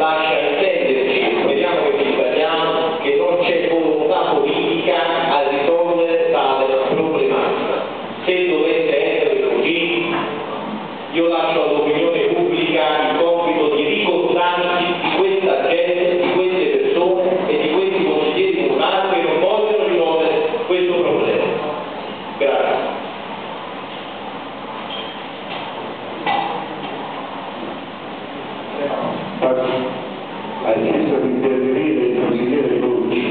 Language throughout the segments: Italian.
lascia intenderci, e speriamo che ci sbagliamo, che non c'è volontà politica a risolvere tale problematica. Se dovesse essere così, io lascio all'opinione pubblica il compito di ricordarsi di questa gente, di queste persone e di questi consiglieri comunali che non vogliono risolvere questo problema. Grazie. Ha chiesto di intervenire il consigliere Lucci.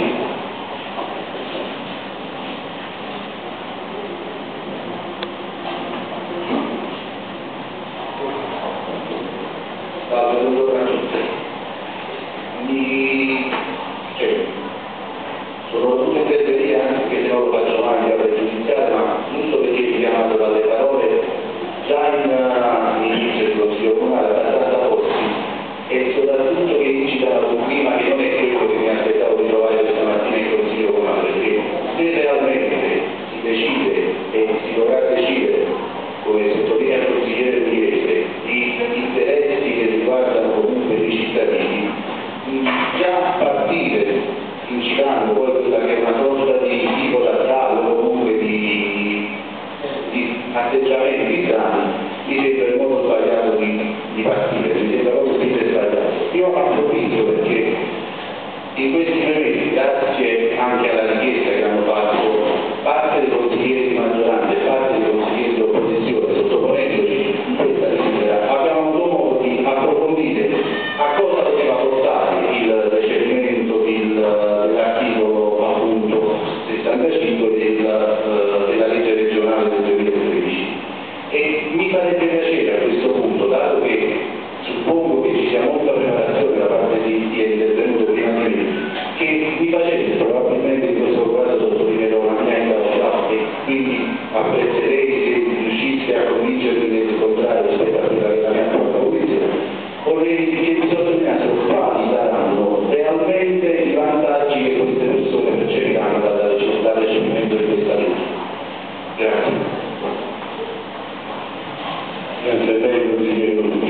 Sono voluto intervenire anche se non lo faccio mai a pregiudiziale, ma giusto perché richiamato dalle parole già in inizio di consiglio comunale abbastanza forti e soprattutto che incitano un clima che non è quello che mi aspettavo di trovare questa mattina in consiglio comunale, perché se realmente si decide e si dovrà decidere, come sottolinea il consigliere Pugliese, di interessi che riguardano comunque i cittadini, già partire incitando poi quella che è una sorta di tipo d'attacco o comunque di atteggiamenti strani, mi sembra il modo sbagliato di partire, mi sembra proprio sempre sbagliato. Io approfitto perché in questi 2 mesi, grazie anche alla richiesta che hanno fatto parte dei consiglieri di maggioranza e parte dei consiglieri di opposizione, sottoponendoci in questa lettera, abbiamo avuto modo di approfondire a cosa poteva portare il recepimento dell'articolo appunto 65 della legge regionale del 2013 e mi farebbe piacere a questo punto, dato che suppongo che ci sia molta preparazione da parte di chi è intervenuto prima di me, che mi facesse, probabilmente in questo caso sottolineerò la mia incapacità e quindi apprezzerei se riuscisse a convincermi del contrario rispetto a quella che è la mia propria posizione, vorrei che mi sottolineassero quali saranno realmente i vantaggi che queste persone percepiranno dal recepimento di questa legge. Grazie. Grazie a lei, consigliere.